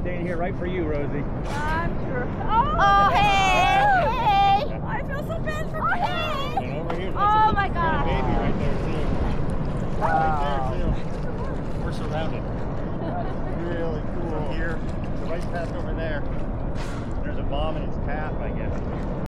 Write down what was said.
staying here right for you, Rosie. I'm sure. Oh, hey! I feel so bad for Kate. Hey! And over here, Oh my God! baby right there too. Wow. Right there too. We're surrounded. That's really cool. From here, the right past over there. There's a bomb in its path, I guess.